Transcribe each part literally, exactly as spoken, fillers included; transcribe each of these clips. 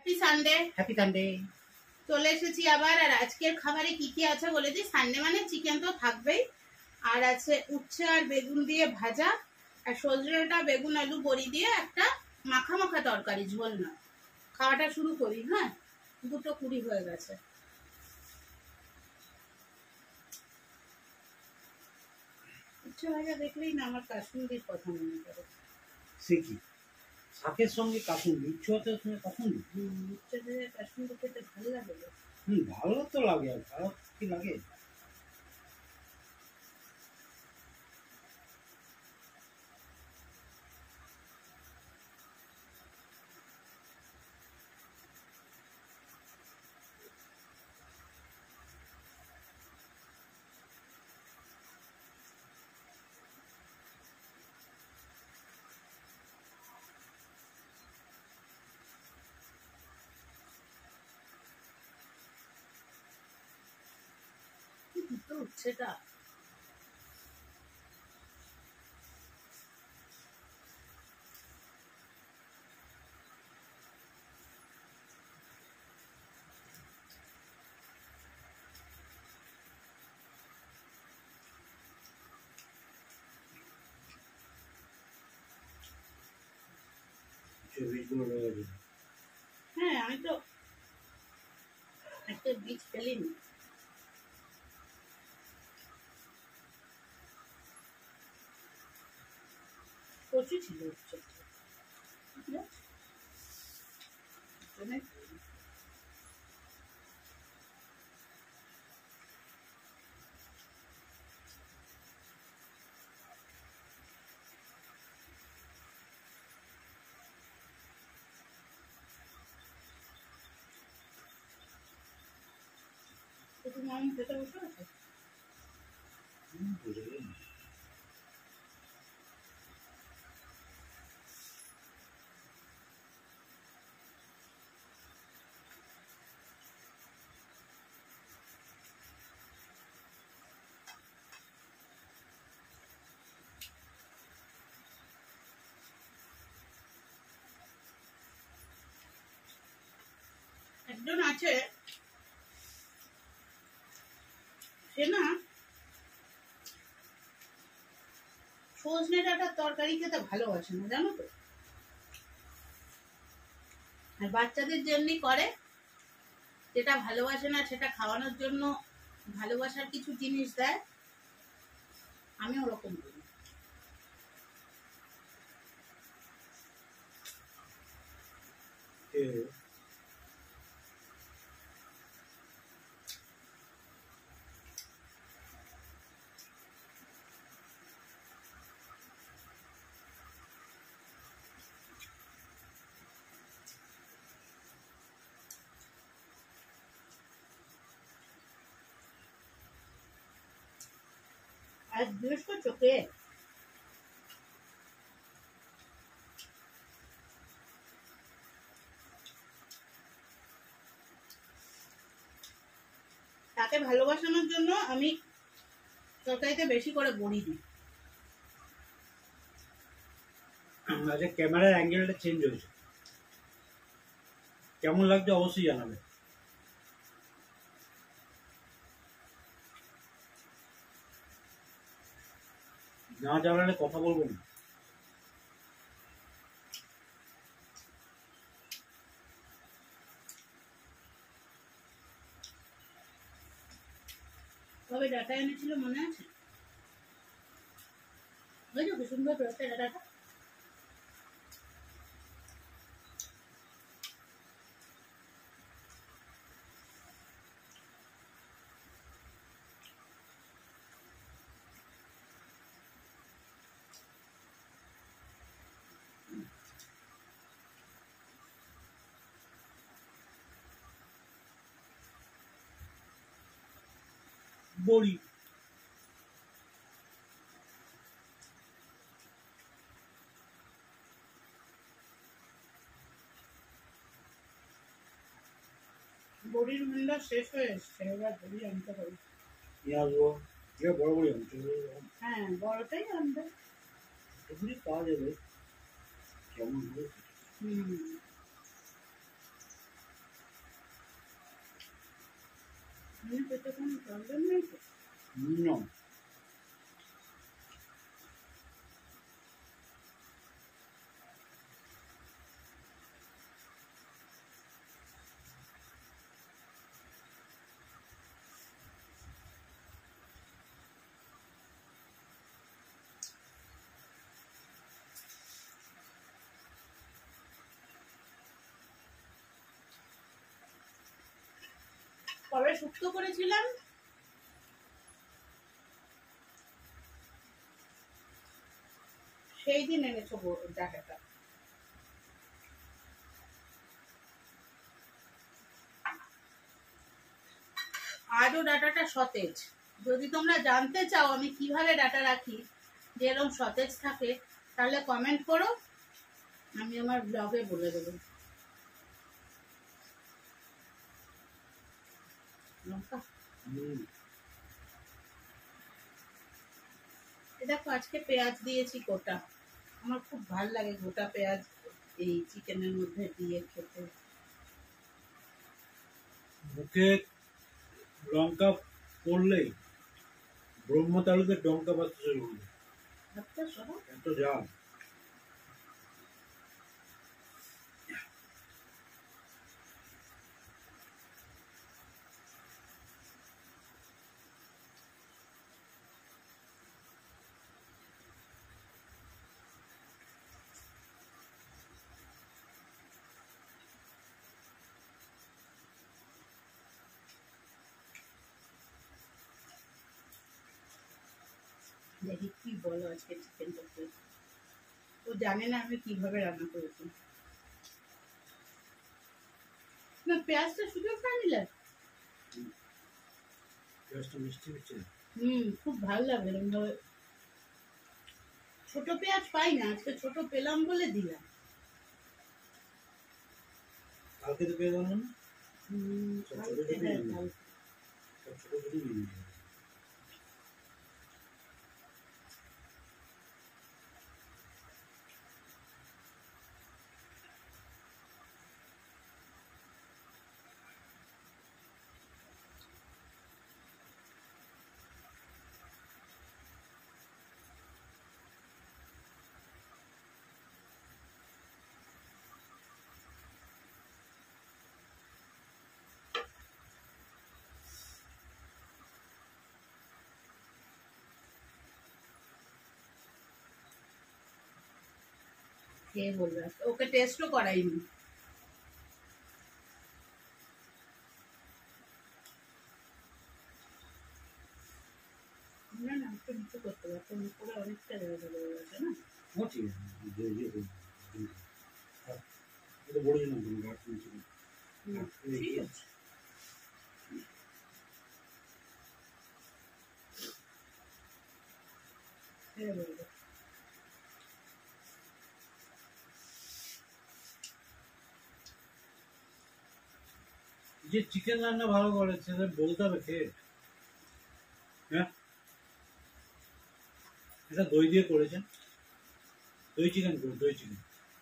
Happy Sunday. Happy Sunday. চলে এসেছি আবার। আর আজকের খাবারে কি কি আছে বলে দিই। সানডে মানে চিকেন তো থাকবেই, আর আছে উচ্ছে আর বেগুন দিয়ে ভাজা, আর সজনেটা বেগুন আলু বড়ি দিয়ে একটা মাখা মাখা তরকারি, ঝোল না। খাওয়াটা শুরু করি। হ্যাঁ, দুটো কুড়ি হয়ে গেছে। উচ্ছে ভাজা দেখলেই না আমার কাশ্মীরির কথা মনে করে। সে কি শাকের সঙ্গে কাশুন্দি, উচ্ছে ভাতের সঙ্গে কাশুন্দি? হুম, উচ্ছে ভাজা কাশ্মীরি খেতে ভালো লাগে। হুম, ভালো তো লাগে। আর খারাপ কি লাগে? দুটো উচ্ছেটা বীজগুলো রয়ে গেছে। হ্যাঁ, আমি তো একটা বীজ ফেলিনি। কচি ছিল উচ্ছে। তুমি আমি খেতে বসে আছে। হুম, বুঝে গেলাম। একজন আছে, সে না সজনে ডাঁটার তরকারি খেতে ভালোবাসে না, জানো তো। আর বাচ্চাদের যেমনি করে, যেটা ভালোবাসে না সেটা খাওয়ানোর জন্য ভালোবাসার কিছু জিনিস দেয়, আমি ওরকম করি। আর জিজ্ঞেস করছো কে? তাকে ভালোবাসানোর জন্য আমি তরকারিতে বেশি করে বড়ি দিই। আচ্ছা, ক্যামেরার অ্যাঙ্গেলটা চেঞ্জ হয়েছে, কেমন লাগছে অবশ্যই জানাবে। না জানালে কথা বলবো না। তবে ডাটা এনেছিল মনে আছে? বুঝলো কি সুন্দর রয়েছে ডাটাটা। বড়ি বড়ির ভান্ডার শেষ হয়ে এসছে, এবার বড়ি আনতে হবে। নিয়ে আসবো। এটা বড় বড়ি আনছে। হ্যাঁ, বড়টাই আনবে। এগুলি পাওয়া যাবে কেমন হবে। হুম, এমনি পেটে কোনো প্রবলেম নেই তো? না কবে শুক্তো করেছিলাম, সেই দিন এনেছো গো ডাটাটা। আজও ডাটাটা সতেজ। যদি তোমরা জানতে চাও আমি কিভাবে ডাটা রাখি যে এরকম সতেজ থাকে, তাহলে কমেন্ট করো, আমি আমার ব্লগে বলে দেবো। লঙ্কা হুম, এ দেখো আজকে পেঁয়াজ দিয়েছি গোটা, আমার খুব ভাল লাগে গোটা পেঁয়াজ এই চিকেনের মধ্যে দিয়ে খেতে। মুখে লঙ্কা পড়লেই ব্রহ্মতালুকে ডঙ্কা বাজতে শুরু করবে। আচ্ছা শোনো, এত জাল। দেখি কি বলো আজকে চিকেন করতে। ও জানে না আমি কিভাবে রান্না করেছি। না পেঁয়াজটা শুধু খানি লাগে, পেঁয়াজটা মিষ্টি হচ্ছে। হুম খুব ভালো লাগে এরকম ভাবে। ছোট পেঁয়াজ পাই না, আজকে ছোট পেলাম বলে দিলাম। কালকে তো পেয়ে গেল না, হুম, সব ছোট কালকে ছোটই হ্যাঁ, নিয়ে কালকে। সব ছোট ছোটই নিয়ে নিয়েছে। খেয়ে বলবে, ওকে টেস্টও করাইনি। না না একটু নিচু করতে পারতো, উপরে অনেকটা জায়গা চলে গেছে না। ও ঠিক আছে, যে ইয়ে করবো। আর এটা বড় জিনিস তুমি গাছ নিচে হুম, ঠিক আছে। খেয়ে বলবে। যে চিকেন রান্না ভালো করে সেটা বলতে হবে খেয়ে। হ্যাঁ, এটা দই দিয়ে করেছেন, দই চিকেন করে, দই চিকেন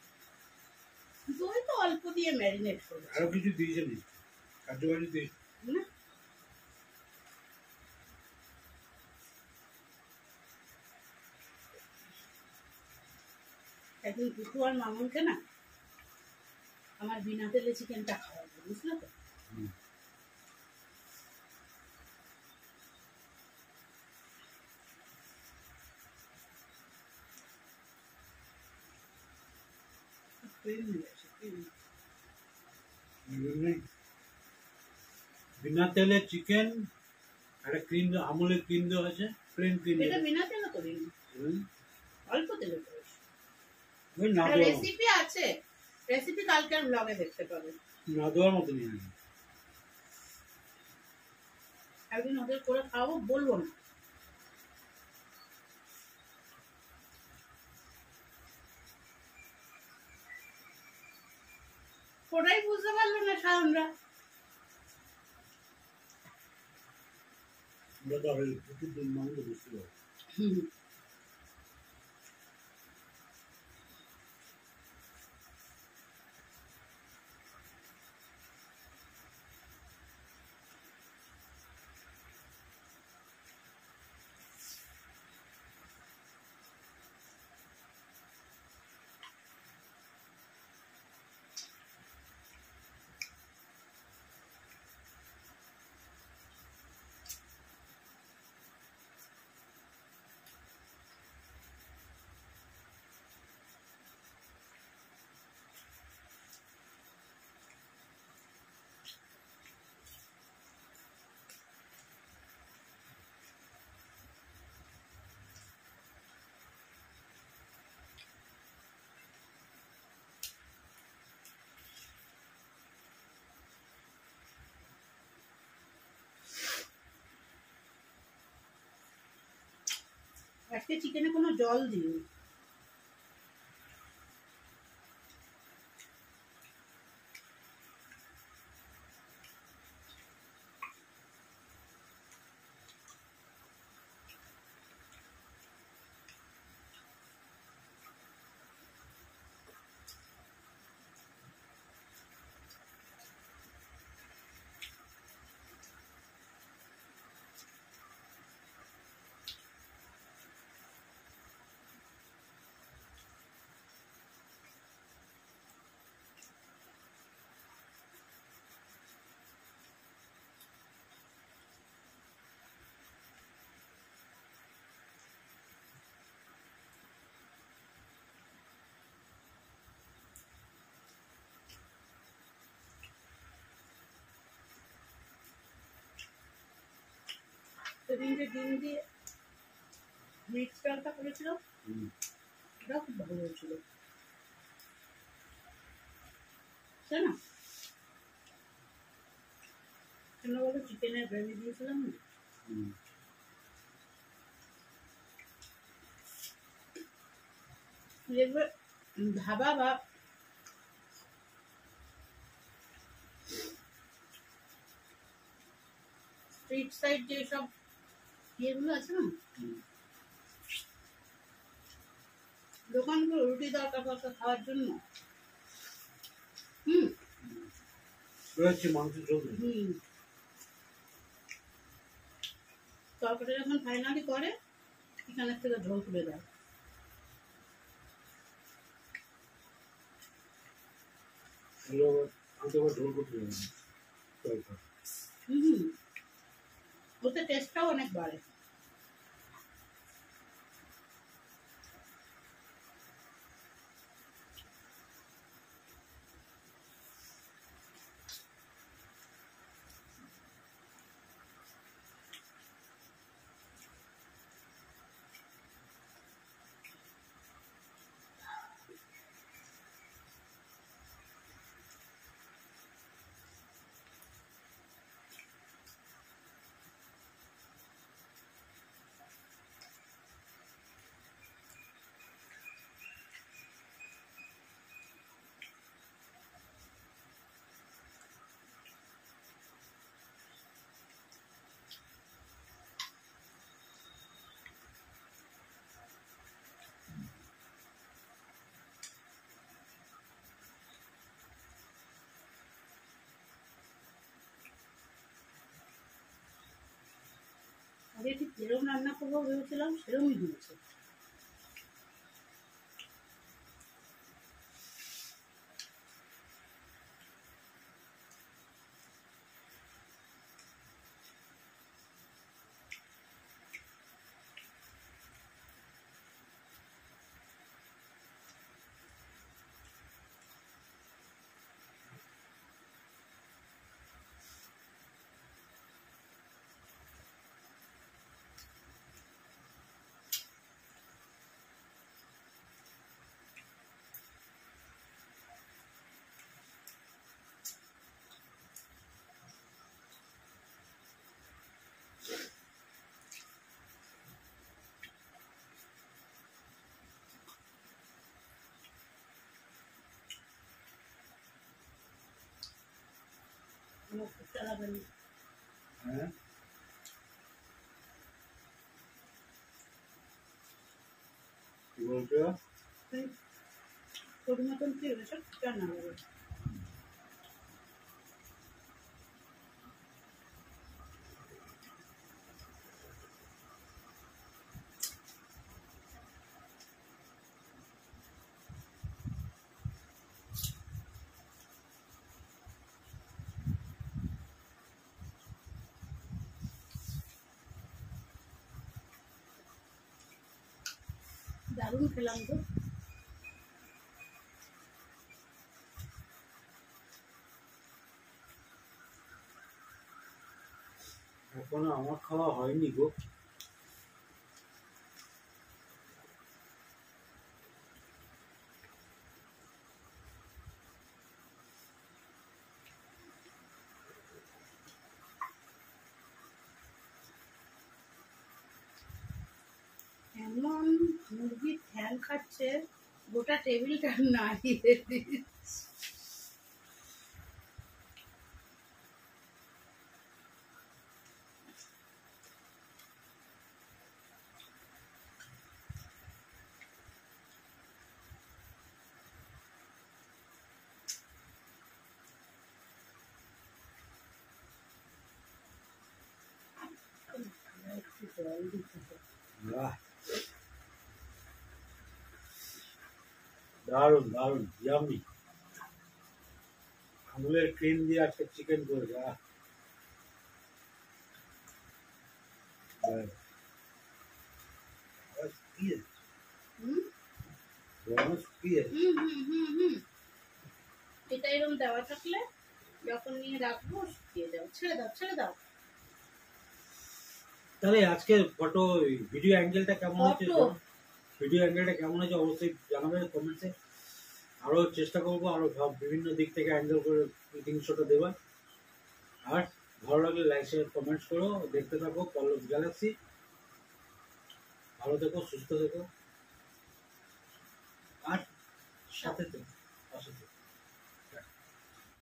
দই তো অল্প দিয়ে ম্যারিনেট করবে আরো কিছু দিয়েছেন কাজুবাজি দিয়ে। না। একদিন কুকু আর মামুনকে না আমার বিনা তেলে চিকেনটা খাওয়াবো, বুঝলে তো। হুম। ক্রিম দিয়েছে, ক্রিম। এমনি বিনা তেলে চিকেন, একটা ক্রিম, আমুলের ক্রিম দেওয়া আছে, প্লেন ক্রিম। এটা বিনা তেলে করিনি, অল্প তেলে করেছি। ওই না দেওয়ার মতো, রেসিপি আছে, রেসিপি কালকের ব্লগে দেখতে পাবেন। না দেওয়ার মতো নিয়ে নেবেন। একদিন ওদের করে খাওয়াবো, বলবো না। ওরাই বুঝতে পারলো না সায়নরা। আমরা তো আগে প্রচুর দিন মানুষ বুঝতে পারবো। হুম। আজকে চিকেনে কোনো জল দিই। সেদিন যে ডিম দিয়ে মিক্স ডালটা করেছিল এটাও খুব ভালো হয়েছিল, তাই না? কেন বলো, চিকেনের গ্রেভি দিয়েছিলাম না। দেখবে ধাবা বা স্ট্রিট সাইড যেসব ইয়েগুলো আছে না, দোকানগুলো রুটি দরকার পড়তো খাওয়ার জন্য, হুম মাংস ঝোল হুম তরকারি যখন ফাইনালি করে এখানের থেকে ঝোল তুলে দেয়। ঝোল করতে হুম ওতে টেস্টটাও অনেক বাড়ে। আগে ঠিক যেরকম রান্না করবো ভেবেছিলাম সেরকমই হয়েছে। হ্যাঁ কি বলছো? তোর মতন কি হয়েছে রান্না করে দারুণ খেলাম তো। এখনো আমার খাওয়া হয়নি গো। এমন দেখাচ্ছে গোটা টেবিলটা নাড়িয়ে দিচ্ছে। বাহ, দারুণ দারুণ ইয়ামি। আঙুলের ক্রিম দিয়ে আজকে চিকেন করেছে। আহ, Was viel. Hmm Was viel. হুম হুম হুম হুম এটা এরকম দেওয়া থাকলে যখন নিয়ে রাখবো শুকিয়ে যাও। ছেড়ে দাও ছেড়ে দাও। তাহলে আজকে ফটো ভিডিও অ্যাঙ্গেলটা কেমন হচ্ছে? ফটো ভিডিও অ্যাঙ্গেলটা কেমন হচ্ছে অবশ্যই জানাবেন কমেন্টসে। আরও চেষ্টা করবো আরও সব বিভিন্ন দিক থেকে অ্যাঙ্গেল করে জিনিসটা দেওয়ার। আর ভালো লাগলে লাইক শেয়ার কমেন্টস করো। দেখতে থাকো পল্লব গ্যালাক্সি। ভালো থেকো, সুস্থ থেকো, আর সাথে থেকো, পাশে থেকো।